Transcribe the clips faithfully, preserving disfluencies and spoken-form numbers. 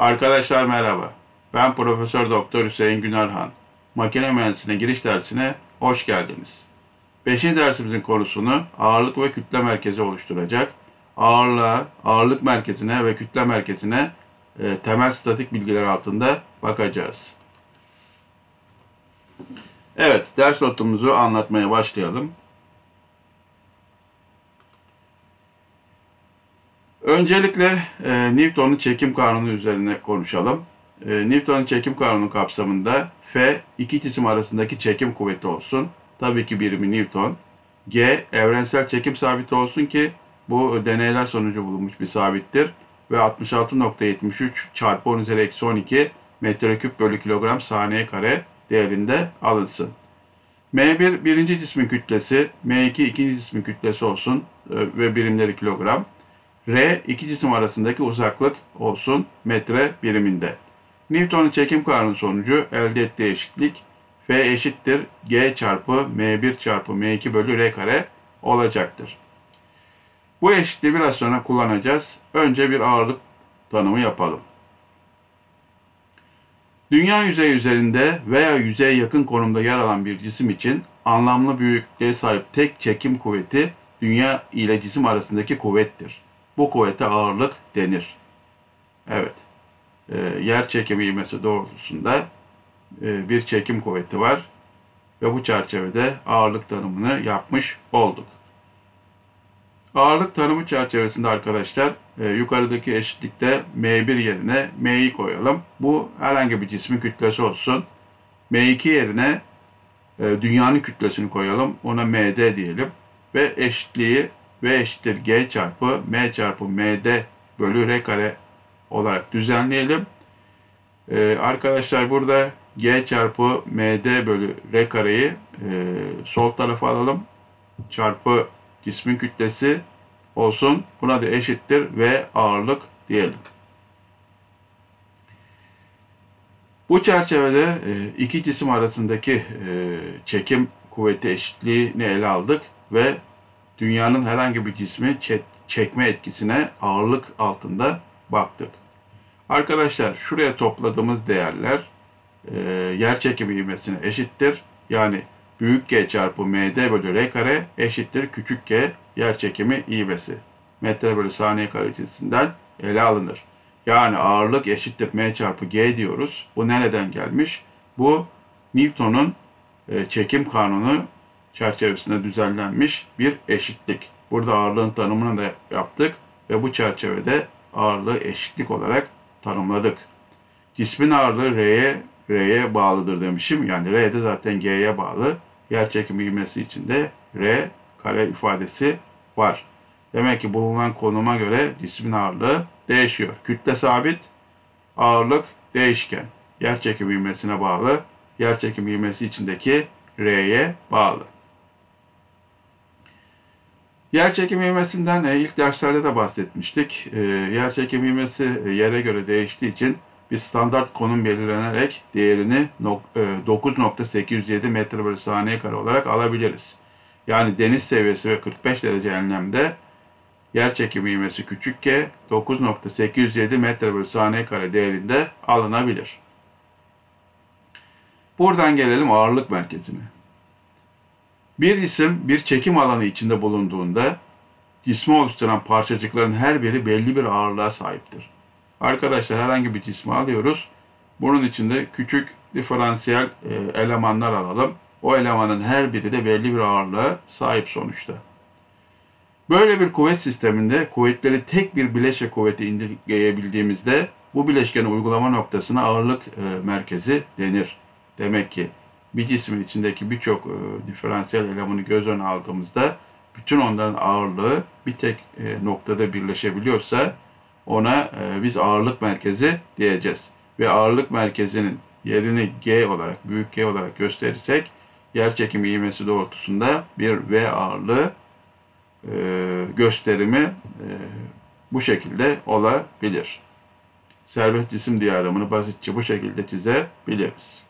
Arkadaşlar merhaba. Ben Profesör Doktor Hüseyin Günarhan. Makine mühendisliğine giriş dersine hoş geldiniz. Beşinci dersimizin konusunu ağırlık ve kütle merkezi oluşturacak. Ağırlığa, ağırlık merkezine ve kütle merkezine e, temel statik bilgiler altında bakacağız. Evet, ders notumuzu anlatmaya başlayalım. Öncelikle e, Newton'un çekim kanunu üzerine konuşalım. E, Newton'un çekim kanunu kapsamında F, iki cisim arasındaki çekim kuvveti olsun. Tabii ki birimi Newton. G, evrensel çekim sabiti olsun ki bu deneyler sonucu bulunmuş bir sabittir. Ve altmış altı nokta yetmiş üç çarpı on üzeri eksi on iki metreküp bölü kilogram saniye kare değerinde alınsın. M bir birinci cismin kütlesi, M iki ikinci cismin kütlesi olsun e, ve birimleri kilogram. R, iki cisim arasındaki uzaklık olsun metre biriminde. Newton'un çekim kanunu sonucu elde ettiği eşitlik F eşittir G çarpı M bir çarpı M iki bölü R kare olacaktır. Bu eşitliği biraz sonra kullanacağız. Önce bir ağırlık tanımı yapalım. Dünya yüzeyi üzerinde veya yüzeye yakın konumda yer alan bir cisim için anlamlı büyüklüğe sahip tek çekim kuvveti dünya ile cisim arasındaki kuvvettir. Bu kuvvete ağırlık denir. Evet, e, yer çekimi ivmesi doğrultusunda e, bir çekim kuvveti var ve bu çerçevede ağırlık tanımını yapmış olduk. Ağırlık tanımı çerçevesinde arkadaşlar e, yukarıdaki eşitlikte M bir yerine M'yi koyalım. Bu herhangi bir cismin kütlesi olsun. M iki yerine e, dünyanın kütlesini koyalım. Ona M D diyelim. Ve eşitliği V eşittir G çarpı M çarpı M D bölü R kare olarak düzenleyelim. Ee, arkadaşlar burada G çarpı M D bölü R kareyi e, sol tarafa alalım. Çarpı cismin kütlesi olsun. Buna da eşittir V ağırlık diyelim. Bu çerçevede e, iki cisim arasındaki e, çekim kuvveti eşitliğini ele aldık ve dünyanın herhangi bir cismi çekme etkisine ağırlık altında baktık. Arkadaşlar şuraya topladığımız değerler e, yer çekimi ivmesine eşittir. Yani büyük G çarpı M D bölü R kare eşittir küçük G yer çekimi ivmesi. Metre bölü saniye kare cinsinden ele alınır. Yani ağırlık eşittir M çarpı G diyoruz. Bu nereden gelmiş? Bu Newton'un e, çekim kanunu çerçevesinde düzenlenmiş bir eşitlik. Burada ağırlığın tanımını da yaptık ve bu çerçevede ağırlığı eşitlik olarak tanımladık. Cismin ağırlığı R'ye R'ye bağlıdır demişim. Yani R de zaten G'ye bağlı. Yerçekimi ivmesi için de R kare ifadesi var. Demek ki bulunan konuma göre cismin ağırlığı değişiyor. Kütle sabit, ağırlık değişken. Yerçekimi ivmesine bağlı. Yerçekimi ivmesi içindeki R'ye bağlı. Yerçekim ivmesinden e, ilk derslerde de bahsetmiştik. E, yerçekim ivmesi e, yere göre değiştiği için bir standart konum belirlenerek değerini e, dokuz nokta sekiz yüz yedi metre bölü saniye kare olarak alabiliriz. Yani deniz seviyesi ve kırk beş derece enlemde yerçekim ivmesi küçük G dokuz nokta sekiz yüz yedi metre bölü saniye kare değerinde alınabilir. Buradan gelelim ağırlık merkezine. Bir cisim bir çekim alanı içinde bulunduğunda cismi oluşturan parçacıkların her biri belli bir ağırlığa sahiptir. Arkadaşlar herhangi bir cismi alıyoruz. Bunun içinde küçük diferansiyel e, elemanlar alalım. O elemanın her biri de belli bir ağırlığa sahip sonuçta. Böyle bir kuvvet sisteminde kuvvetleri tek bir bileşke kuvveti indirgeyebildiğimizde bu bileşkenin uygulama noktasına ağırlık e, merkezi denir. Demek ki bir cismin içindeki birçok e, diferansiyel elemanı göz önüne aldığımızda bütün onların ağırlığı bir tek e, noktada birleşebiliyorsa ona e, biz ağırlık merkezi diyeceğiz. Ve ağırlık merkezinin yerini G olarak, büyük G olarak gösterirsek yerçekimi ivmesi doğrultusunda bir V ağırlığı e, gösterimi e, bu şekilde olabilir. Serbest cisim diyagramını basitçe bu şekilde çizebiliriz.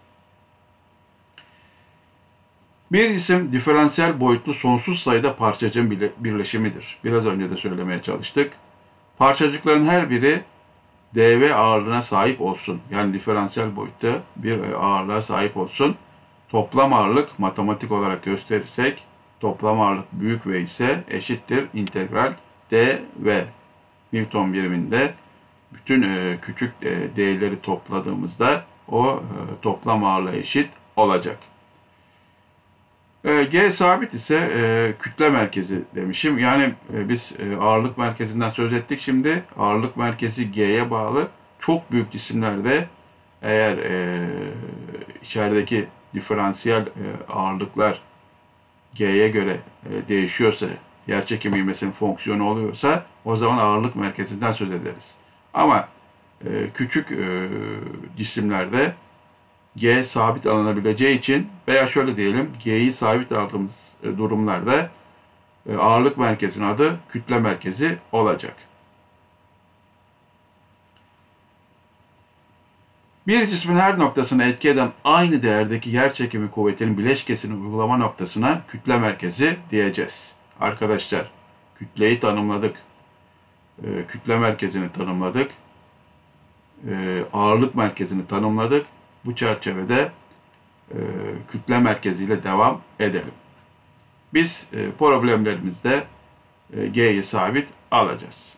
Bir cisim diferansiyel boyutlu sonsuz sayıda parçacığın birleşimidir. Biraz önce de söylemeye çalıştık. Parçacıkların her biri dv ağırlığına sahip olsun. Yani diferansiyel boyutta bir ağırlığa sahip olsun. Toplam ağırlık matematik olarak gösterirsek toplam ağırlık büyük V ise eşittir integral dv. Newton biriminde bütün e, küçük e, değerleri topladığımızda o e, toplam ağırlığa eşit olacak. E, G sabit ise e, kütle merkezi demişim. Yani e, biz e, ağırlık merkezinden söz ettik. Şimdi ağırlık merkezi G'ye bağlı. Çok büyük cisimlerde eğer e, içerideki diferansiyel e, ağırlıklar G'ye göre e, değişiyorsa, yerçekim ivmesinin fonksiyonu oluyorsa o zaman ağırlık merkezinden söz ederiz. Ama e, küçük e, cisimlerde G sabit alınabileceği için veya şöyle diyelim G'yi sabit aldığımız e, durumlarda e, ağırlık merkezinin adı kütle merkezi olacak. Bir cismin her noktasına etki eden aynı değerdeki yerçekimi kuvvetinin bileşkesini uygulama noktasına kütle merkezi diyeceğiz. Arkadaşlar kütleyi tanımladık. E, kütle merkezini tanımladık. E, ağırlık merkezini tanımladık. Bu çerçevede e, kütle merkeziyle devam edelim. Biz e, problemlerimizde e, G'yi sabit alacağız.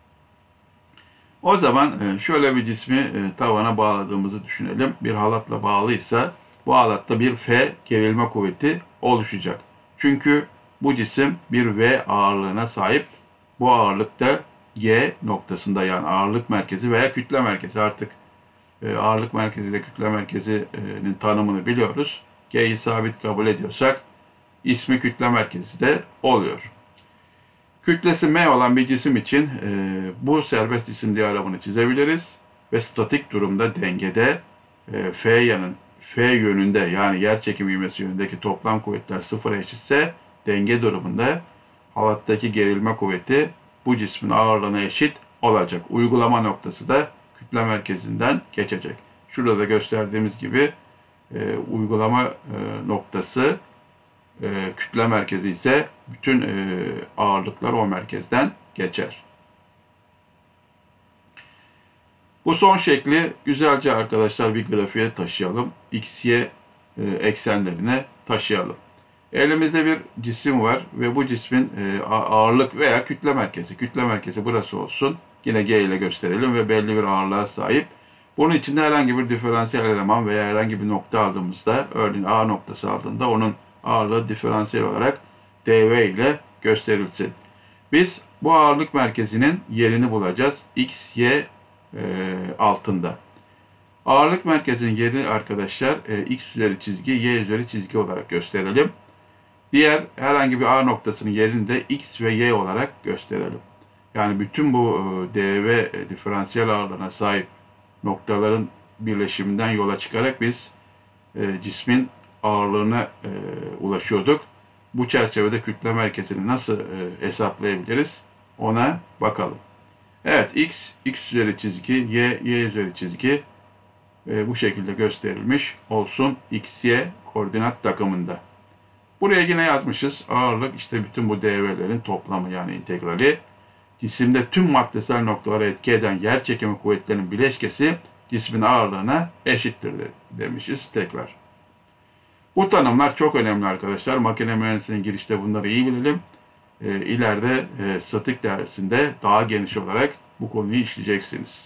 O zaman e, şöyle bir cismi e, tavana bağladığımızı düşünelim. Bir halatla bağlıysa bu halatta bir F gerilme kuvveti oluşacak. Çünkü bu cisim bir V ağırlığına sahip. Bu ağırlık da G noktasında, yani ağırlık merkezi veya kütle merkezi, artık e, ağırlık merkezi ile kütle merkezinin tanımını biliyoruz. G'yi sabit kabul ediyorsak ismi kütle merkezi de oluyor. Kütlesi M olan bir cisim için e, bu serbest cisim diyagramını çizebiliriz ve statik durumda dengede e, F yanın F yönünde, yani yerçekim ivmesi yönündeki toplam kuvvetler sıfıra eşitse denge durumunda halattaki gerilme kuvveti bu cismin ağırlığına eşit olacak. Uygulama noktası da kütle merkezinden geçecek. Şurada da gösterdiğimiz gibi e, uygulama e, noktası e, kütle merkezi ise bütün e, ağırlıklar o merkezden geçer. Bu son şekli güzelce arkadaşlar bir grafiğe taşıyalım. X, Y e, eksenlerine taşıyalım. Elimizde bir cisim var ve bu cismin e, ağırlık veya kütle merkezi. Kütle merkezi burası olsun. Yine G ile gösterelim ve belli bir ağırlığa sahip. Bunun içinde herhangi bir diferansiyel eleman veya herhangi bir nokta aldığımızda, örneğin A noktası aldığında onun ağırlığı diferansiyel olarak dv ile gösterilsin. Biz bu ağırlık merkezinin yerini bulacağız. X, Y e, altında. Ağırlık merkezinin yerini arkadaşlar e, X üzeri çizgi, Y üzeri çizgi olarak gösterelim. Diğer herhangi bir A noktasının yerini de X ve Y olarak gösterelim. Yani bütün bu e, dv e, diferansiyel ağırlığına sahip noktaların birleşiminden yola çıkarak biz e, cismin ağırlığına e, ulaşıyorduk. Bu çerçevede kütle merkezini nasıl e, hesaplayabiliriz ona bakalım. Evet, X, X üzeri çizgi, Y, Y üzeri çizgi e, bu şekilde gösterilmiş olsun X, Y koordinat takımında. Buraya yine yazmışız. Ağırlık işte bütün bu dv'lerin toplamı, yani integrali. Cisimde tüm maddesel noktalara etki eden yerçekimi kuvvetlerinin bileşkesi cismin ağırlığına eşittir demişiz tekrar. Bu tanımlar çok önemli arkadaşlar. Makine mühendisliğine girişte bunları iyi bilelim. E, ileride e, statik dersinde daha geniş olarak bu konuyu işleyeceksiniz.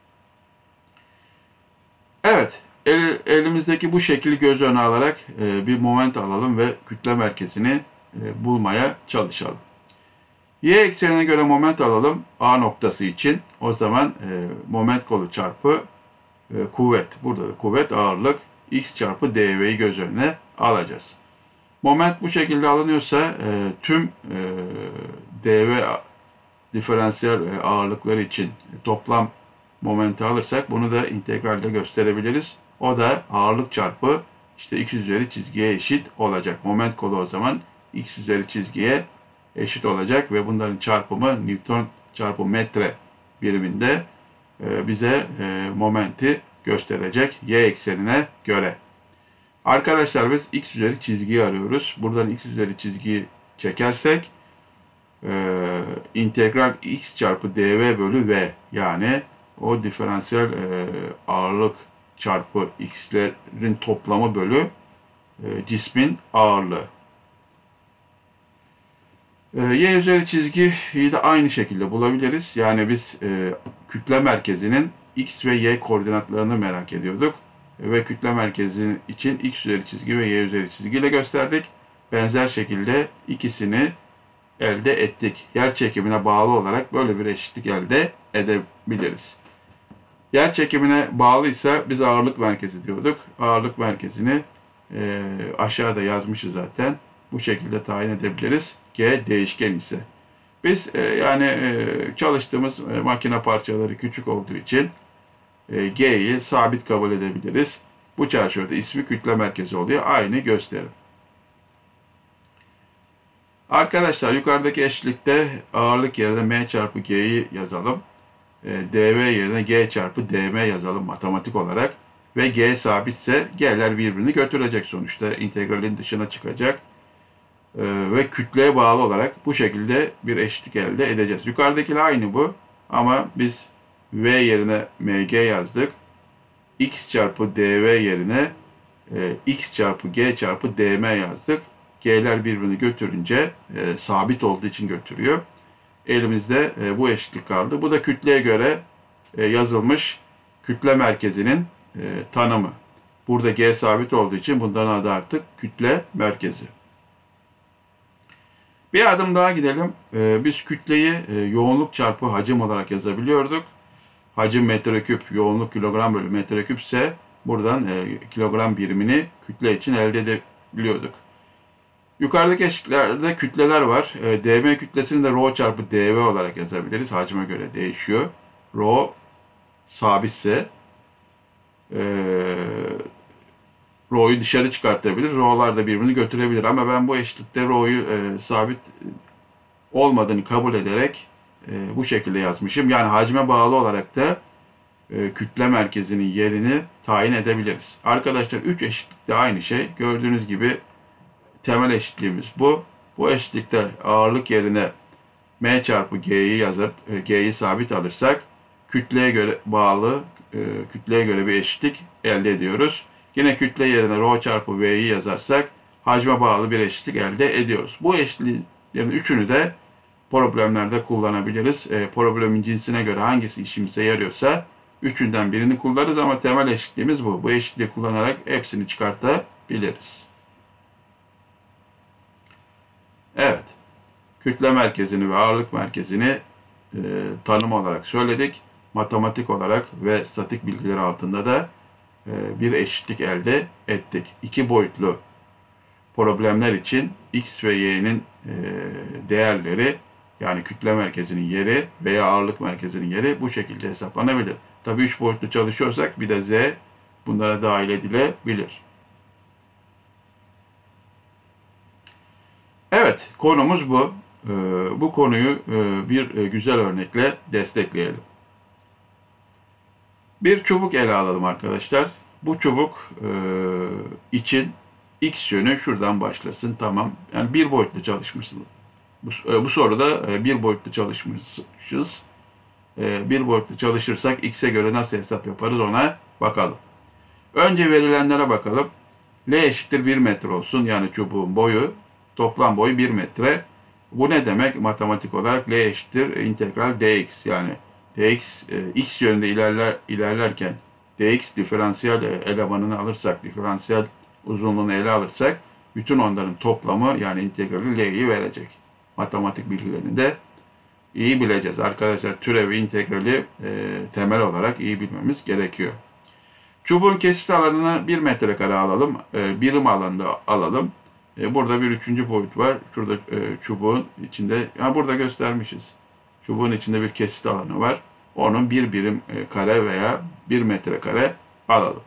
Evet, el, elimizdeki bu şekli göz önüne alarak e, bir moment alalım ve kütle merkezini e, bulmaya çalışalım. Y eksenine göre moment alalım A noktası için. O zaman e, moment kolu çarpı e, kuvvet. Burada da kuvvet ağırlık X çarpı dv'yi göz önüne alacağız. Moment bu şekilde alınıyorsa e, tüm e, dv diferansiyel e, ağırlıkları için toplam momenti alırsak bunu da integralde gösterebiliriz. O da ağırlık çarpı işte X üzeri çizgiye eşit olacak. Moment kolu o zaman X üzeri çizgiye eşit olacak ve bunların çarpımı Newton çarpı metre biriminde e, bize e, momenti gösterecek Y eksenine göre. Arkadaşlar biz X üzeri çizgiyi arıyoruz. Buradan X üzeri çizgiyi çekersek e, integral X çarpı dv bölü V, yani o diferansiyel e, ağırlık çarpı x'lerin toplamı bölü e, cismin ağırlığı. E, y üzeri çizgiyi de aynı şekilde bulabiliriz. Yani biz e, kütle merkezinin x ve y koordinatlarını merak ediyorduk. E, ve kütle merkezi için x üzeri çizgi ve y üzeri çizgiyle gösterdik. Benzer şekilde ikisini elde ettik. Yer çekimine bağlı olarak böyle bir eşitlik elde edebiliriz. Yer çekimine bağlıysa biz ağırlık merkezi diyorduk. Ağırlık merkezini e, aşağıda yazmışız zaten. Bu şekilde tayin edebiliriz. G değişken ise. Biz e, yani e, çalıştığımız e, makine parçaları küçük olduğu için e, G'yi sabit kabul edebiliriz. Bu çerçevede ismi kütle merkezi oluyor. Aynı gösterim. Arkadaşlar yukarıdaki eşitlikte ağırlık yerine M çarpı G'yi yazalım. E, dV yerine G çarpı dm yazalım matematik olarak. Ve G sabitse G'ler birbirini götürecek sonuçta. İntegralin dışına çıkacak. E, ve kütleye bağlı olarak bu şekilde bir eşitlik elde edeceğiz. Yukarıdakiyle aynı bu. Ama biz V yerine Mg yazdık. X çarpı dV yerine e, X çarpı G çarpı dm yazdık. G'ler birbirini götürünce e, sabit olduğu için götürüyor. Elimizde e, bu eşitlik kaldı. Bu da kütleye göre e, yazılmış kütle merkezinin e, tanımı. Burada G sabit olduğu için bunların adı artık kütle merkezi. Bir adım daha gidelim. E, biz kütleyi e, yoğunluk çarpı hacim olarak yazabiliyorduk. Hacim metreküp, yoğunluk kilogram bölü metreküp ise buradan e, kilogram birimini kütle için elde edebiliyorduk. Yukarıdaki eşitliklerde kütleler var. E, dm kütlesini de rho çarpı dv olarak yazabiliriz. Hacme göre değişiyor. Rho sabitse e, rho'yu dışarı çıkartabilir. Rho'lar da birbirini götürebilir. Ama ben bu eşitlikte rho'yu e, sabit olmadığını kabul ederek e, bu şekilde yazmışım. Yani hacme bağlı olarak da e, kütle merkezinin yerini tayin edebiliriz. Arkadaşlar üç eşitlikte aynı şey. Gördüğünüz gibi temel eşitliğimiz bu. Bu eşitlikte ağırlık yerine M çarpı G'yi yazıp e, G'yi sabit alırsak kütleye göre bağlı, e, kütleye göre bir eşitlik elde ediyoruz. Yine kütle yerine rho çarpı V'yi yazarsak hacme bağlı bir eşitlik elde ediyoruz. Bu eşitliklerin üçünü de problemlerde kullanabiliriz. E, problemin cinsine göre hangisi işimize yarıyorsa üçünden birini kullanırız ama temel eşitliğimiz bu. Bu eşitliği kullanarak hepsini çıkartabiliriz. Evet, kütle merkezini ve ağırlık merkezini e, tanım olarak söyledik. Matematik olarak ve statik bilgileri altında da e, bir eşitlik elde ettik. İki boyutlu problemler için x ve y'nin e, değerleri, yani kütle merkezinin yeri veya ağırlık merkezinin yeri bu şekilde hesaplanabilir. Tabii üç boyutlu çalışıyorsak bir de z bunlara dahil edilebilir. Evet, konumuz bu. Ee, bu konuyu e, bir e, güzel örnekle destekleyelim. Bir çubuk ele alalım arkadaşlar. Bu çubuk e, için x yönü şuradan başlasın. Tamam. Yani bir boyutlu çalışmışsınız. Bu, e, bu soruda e, bir boyutlu çalışmışız. E, bir boyutlu çalışırsak x'e göre nasıl hesap yaparız ona bakalım. Önce verilenlere bakalım. L eşittir bir metre olsun. Yani çubuğun boyu. Toplam boyu bir metre. Bu ne demek? Matematik olarak L eşittir integral dx. Yani dx e, x yönünde ilerler, ilerlerken dx diferansiyel elemanını alırsak, diferansiyel uzunluğunu ele alırsak bütün onların toplamı yani integrali L'yi verecek. Matematik bilgilerini de iyi bileceğiz. Arkadaşlar türevi integrali e, temel olarak iyi bilmemiz gerekiyor. Çubuğun kesit alanını bir metrekare alalım. E, birim alanda alalım. Burada bir üçüncü boyut var. Şurada e, çubuğun içinde, yani burada göstermişiz. Çubuğun içinde bir kesit alanı var. Onun bir birim e, kare veya bir metrekare alalım.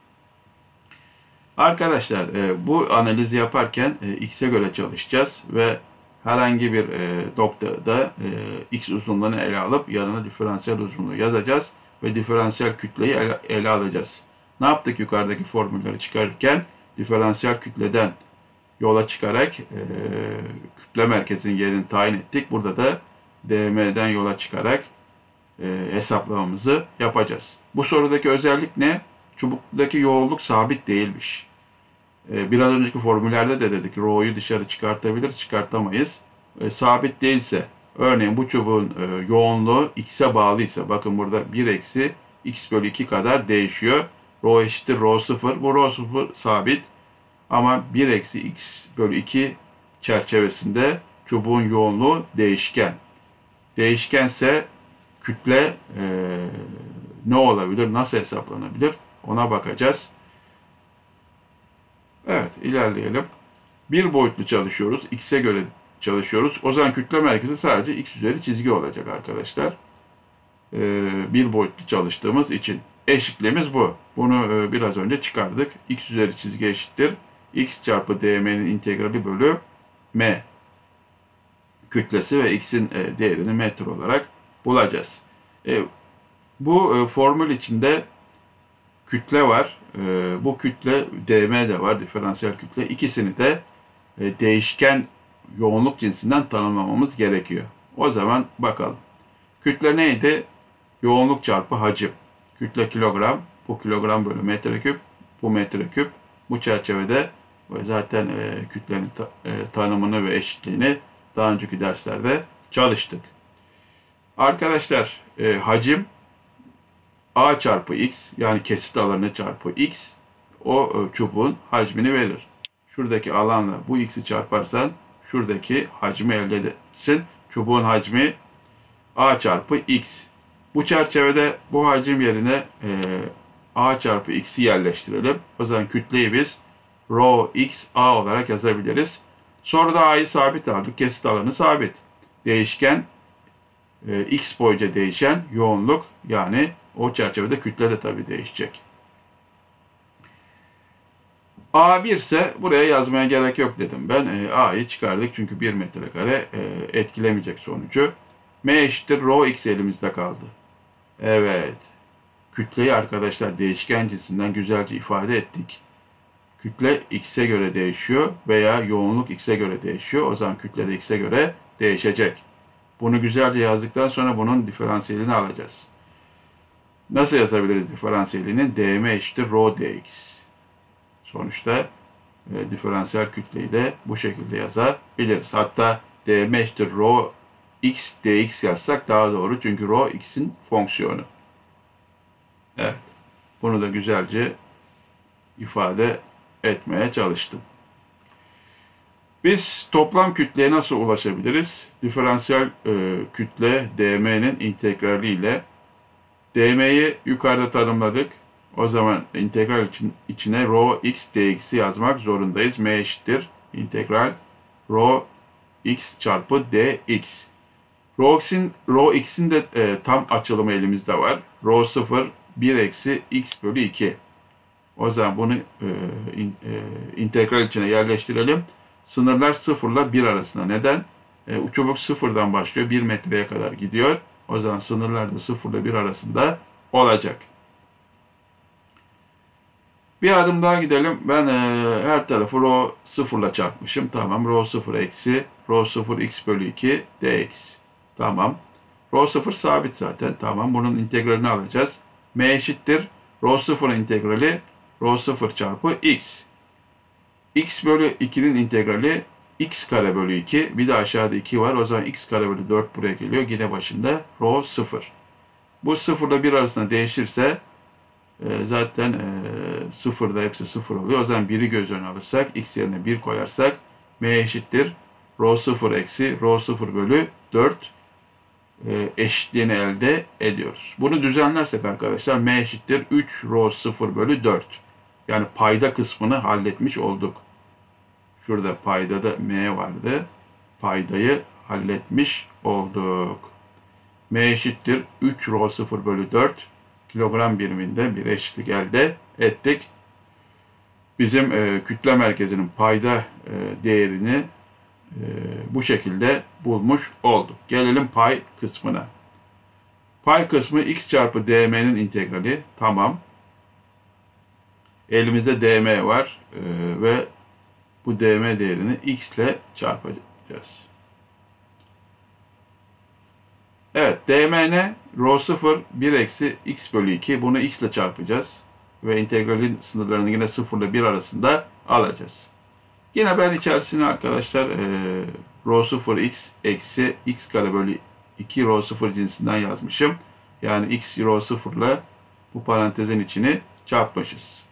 Arkadaşlar e, bu analizi yaparken e, x'e göre çalışacağız ve herhangi bir e, noktada e, x uzunluğunu ele alıp yanına diferansiyel uzunluğu yazacağız ve diferansiyel kütleyi ele, ele alacağız. Ne yaptık yukarıdaki formülleri çıkarırken? Diferansiyel kütleden yola çıkarak e, kütle merkezinin yerini tayin ettik. Burada da dm'den yola çıkarak e, hesaplamamızı yapacağız. Bu sorudaki özellik ne? Çubuktaki yoğunluk sabit değilmiş. E, biraz önceki formüllerde de dedik, rho'yu dışarı çıkartabiliriz, çıkartamayız. E, sabit değilse, örneğin bu çubuğun e, yoğunluğu x'e bağlıysa, bakın burada bir eksi x bölü iki kadar değişiyor. Rho eşittir rho sıfır. Bu rho sıfır sabit. Ama bir eksi x bölü iki çerçevesinde çubuğun yoğunluğu değişken. Değişkense kütle e, ne olabilir, nasıl hesaplanabilir ona bakacağız. Evet, ilerleyelim. Bir boyutlu çalışıyoruz. X'e göre çalışıyoruz. O zaman kütle merkezi sadece x üzeri çizgi olacak arkadaşlar. Ee, bir boyutlu çalıştığımız için. Eşitliğimiz bu. Bunu e, biraz önce çıkardık. X üzeri çizgi eşittir x çarpı dm'nin integrali bölü m. Kütlesi ve x'in e, değerini metre olarak bulacağız. E, bu e, formül içinde kütle var. E, bu kütle dm de var. Diferansiyel kütle. İkisini de e, değişken yoğunluk cinsinden tanımlamamız gerekiyor. O zaman bakalım. Kütle neydi? Yoğunluk çarpı hacim. Kütle kilogram. Bu kilogram bölü metreküp. Bu metreküp. Bu çerçevede zaten e, kütlenin ta, e, tanımını ve eşitliğini daha önceki derslerde çalıştık. Arkadaşlar e, hacim a çarpı x, yani kesit alanı çarpı x, o e, çubuğun hacmini verir. Şuradaki alanla bu x'i çarparsan şuradaki hacmi elde edersin. Çubuğun hacmi a çarpı x. Bu çerçevede bu hacim yerine e, a çarpı x'i yerleştirelim. O zaman kütleyi biz rho x a olarak yazabiliriz. Sonra da a'yı sabit aldık. Kesit alanı sabit. Değişken e, x boyunca değişen yoğunluk, yani o çerçevede kütle de tabii değişecek. a bir ise buraya yazmaya gerek yok dedim ben. E, a'yı çıkardık çünkü bir metrekare e, etkilemeyecek sonucu. M eşittir rho x elimizde kaldı. Evet. Kütleyi arkadaşlar değişken cinsinden güzelce ifade ettik. Kütle x'e göre değişiyor veya yoğunluk x'e göre değişiyor. O zaman kütle de x'e göre değişecek. Bunu güzelce yazdıktan sonra bunun diferansiyelini alacağız. Nasıl yazabiliriz diferansiyelini? dm eşittir rho dx. Sonuçta e, diferansiyel kütleyi de bu şekilde yazabiliriz. Hatta dm eşittir rho x dx yazsak daha doğru. Çünkü rho x'in fonksiyonu. Evet. Bunu da güzelce ifade etmeye çalıştım. Biz toplam kütleye nasıl ulaşabiliriz? Diferansiyel e, kütle dm'nin integrali ile dm'yi yukarıda tanımladık. O zaman integral için, içine rho x dx'i yazmak zorundayız. M eşittir integral rho x çarpı dx. Rho x'in rho x'in de e, tam açılımı elimizde var. Rho sıfır bir eksi x bölü iki. O zaman bunu e, in, e, integral içine yerleştirelim. Sınırlar sıfırla bir arasında. Neden? E, çubuk sıfırdan başlıyor. bir metreye kadar gidiyor. O zaman sınırlar da sıfırla bir arasında olacak. Bir adım daha gidelim. Ben e, her tarafı rho sıfırla çarpmışım. Tamam. Rho sıfır eksi rho sıfır x bölü iki dx. Tamam. Rho sıfır sabit zaten. Tamam. Bunun integralini alacağız. M eşittir rho sıfır integrali rho sıfır çarpı x. X bölü iki'nin integrali x kare bölü iki. Bir de aşağıda iki var. O zaman x kare bölü dört buraya geliyor. Yine başında rho sıfır. Bu sıfırla bir arasında değişirse e, zaten e, sıfırda hepsi sıfır oluyor. O zaman biri göz önüne alırsak, x yerine bir koyarsak m eşittir rho sıfır eksi rho sıfır bölü dört e, eşitliğini elde ediyoruz. Bunu düzenlersek arkadaşlar m eşittir üç rho sıfır bölü dört. Yani payda kısmını halletmiş olduk. Şurada payda da m vardı. Paydayı halletmiş olduk. M eşittir üç rho sıfır bölü dört kilogram biriminde bir eşitlik elde ettik. Bizim e, kütle merkezinin payda e, değerini e, bu şekilde bulmuş olduk. Gelelim pay kısmına. Pay kısmı x çarpı dm'nin integrali. Tamam. Elimizde dm var e, ve bu dm değerini x ile çarpacağız. Evet, dmn rho sıfır bir eksi x bölü iki. Bunu x ile çarpacağız. Ve integralin sınırlarını yine sıfır ile bir arasında alacağız. Yine ben içerisine arkadaşlar e, rho sıfır x eksi x kare bölü iki rho sıfır cinsinden yazmışım. Yani x rho sıfır ile bu parantezin içini çarpmışız.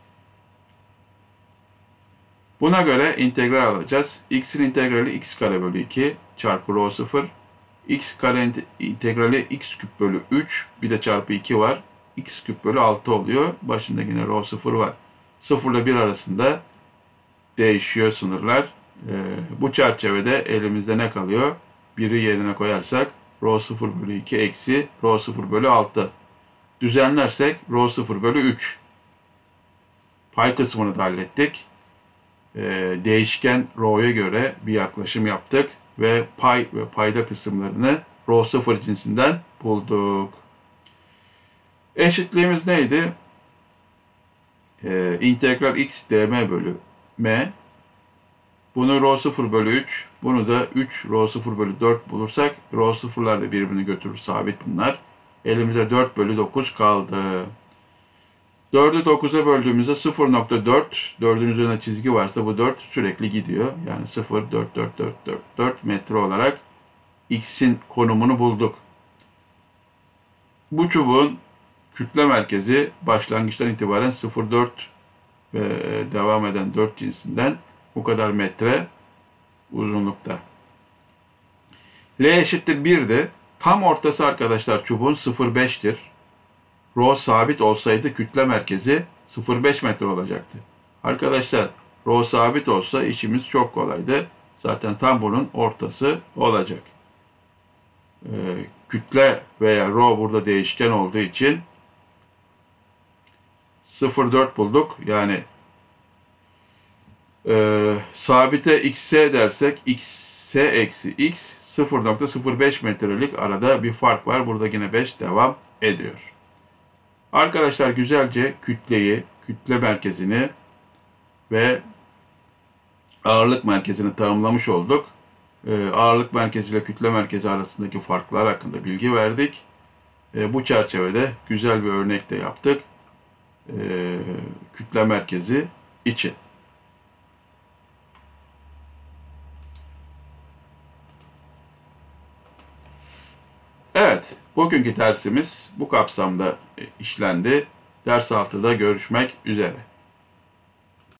Buna göre integral alacağız. X'in integrali x kare bölü iki çarpı rho sıfır. X kare integrali x küp bölü üç. Bir de çarpı iki var. X küp bölü altı oluyor. Başında yine rho sıfır var. sıfır ile bir arasında değişiyor sınırlar. Ee, bu çerçevede elimizde ne kalıyor? biri yerine koyarsak rho sıfır bölü iki eksi rho sıfır bölü altı. Düzenlersek rho sıfır bölü üç. Pay kısmını da hallettik. Ee, değişken rho'ya göre bir yaklaşım yaptık ve pay ve payda kısımlarını rho sıfır cinsinden bulduk. Eşitliğimiz neydi? Ee, integral x dm bölü m. Bunu rho sıfır bölü üç, bunu da üç rho sıfır bölü dört bulursak rho sıfırlar da birbirini götürür, sabit bunlar. Elimize dört bölü dokuz kaldı. dördü dokuza böldüğümüzde sıfır nokta dört, dördün üzerine çizgi varsa bu dört sürekli gidiyor. Yani sıfır, dört, dört, dört, dört, dört metre olarak x'in konumunu bulduk. Bu çubuğun kütle merkezi başlangıçtan itibaren sıfır nokta dört ve devam eden dört cinsinden bu kadar metre uzunlukta. L eşittir bir'di. Tam ortası arkadaşlar çubuğun sıfır nokta beş'tir. Rho sabit olsaydı kütle merkezi sıfır nokta beş metre olacaktı. Arkadaşlar rho sabit olsa işimiz çok kolaydı. Zaten tam bunun ortası olacak. Ee, kütle veya rho burada değişken olduğu için sıfır nokta dört bulduk. Yani e, sabite x'e dersek x'e eksi x sıfır nokta sıfır beş metrelik arada bir fark var. Burada yine beş devam ediyor. Arkadaşlar güzelce kütleyi, kütle merkezini ve ağırlık merkezini tanımlamış olduk. Ee, ağırlık merkezi ile kütle merkezi arasındaki farklar hakkında bilgi verdik. Ee, bu çerçevede güzel bir örnek de yaptık. Ee, kütle merkezi için. Evet, bugünkü dersimiz bu kapsamda işlendi. Ders altıda görüşmek üzere.